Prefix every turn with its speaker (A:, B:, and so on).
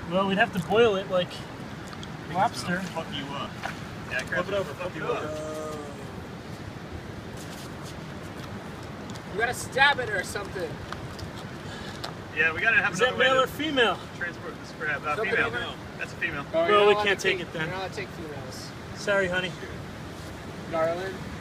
A: Well, we'd have to boil it like lobster.
B: Fuck you up. Yeah,
A: Flip it over,
B: fuck you up.
C: You gotta stab it or something.
B: Yeah, we gotta have
A: Is
B: another
A: that male
B: way
A: or female?
B: to transport this crab.
C: Flip it
B: Female.
C: over.
B: That's a female.
C: Oh,
A: Well,
C: you're not
A: we
C: allowed
A: can't
C: to
A: take it then.
C: You're not allowed to take females.
A: Sorry, honey.
C: Garland.